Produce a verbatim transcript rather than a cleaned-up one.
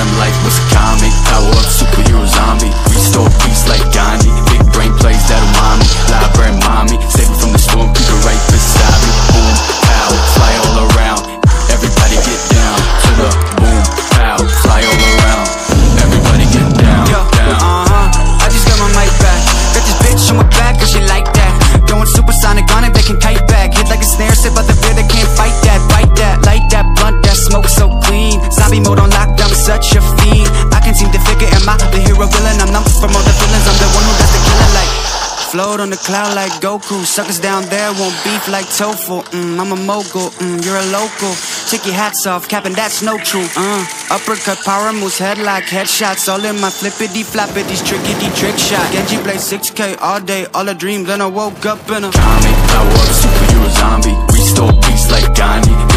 time life was a comic. Power up, superhero zombie. Restore peace like Gandhi. Big brain plays that umami. Library mommy, save me from the storm, keep it right beside me. Boom, pow, fly all around. Everybody get down to the boom, pow, fly all around. Everybody get down, Yo, down. uh-huh, I just got my mic back. Got this bitch on my back cause she like that. Going supersonic on it, they can kite back. Hit like a snare, sip out the beer, they can't fight that. Bite that, light that, blunt that, smoke so clean. Zombie mode on lockdown, such a fiend. I can seem to figure, am I the hero villain? I'm numb from all the feelings, I'm the one who does the killing like float on the cloud like Goku. Suckers down there won't beef like tofu. Mm, I'm a mogul, mm, you're a local. Take your hats off, capping that's no truth. Uh, uppercut, power moves, headlock, headshots. All in my flippity floppity's trickety trick shot. Genji play six K all day, all a dream. Then I woke up in a Comic, power up, superhero zombie. Restore peace like Gandhi.